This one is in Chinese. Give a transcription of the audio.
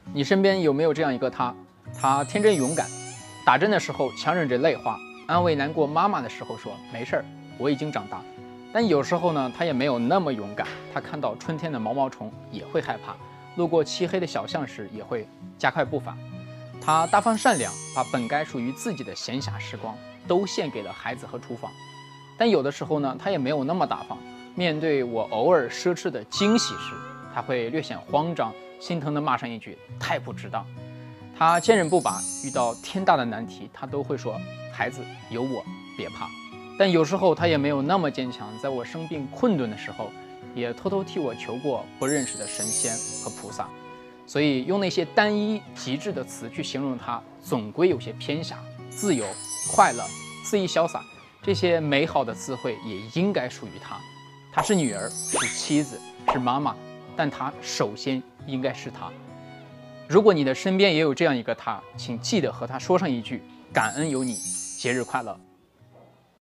你身边有没有这样一个他？他天真勇敢，打针的时候强忍着泪花，安慰难过妈妈的时候说没事儿，我已经长大。但有时候呢，他也没有那么勇敢，他看到春天的毛毛虫也会害怕，路过漆黑的小巷时也会加快步伐。他大方善良，把本该属于自己的闲暇时光都献给了孩子和厨房。但有的时候呢，他也没有那么大方，面对我偶尔奢侈的惊喜时，他会略显慌张，心疼地骂上一句太不值当。他坚韧不拔，遇到天大的难题，他都会说孩子有我，别怕。但有时候他也没有那么坚强，在我生病困顿的时候，也偷偷替我求过不认识的神仙和菩萨。所以用那些单一极致的词去形容他，总归有些偏狭。自由、快乐、肆意潇洒，这些美好的词汇也应该属于他。她是女儿，是妻子，是妈妈，但她首先应该是他。如果你的身边也有这样一个他，请记得和他说上一句感恩有你，节日快乐。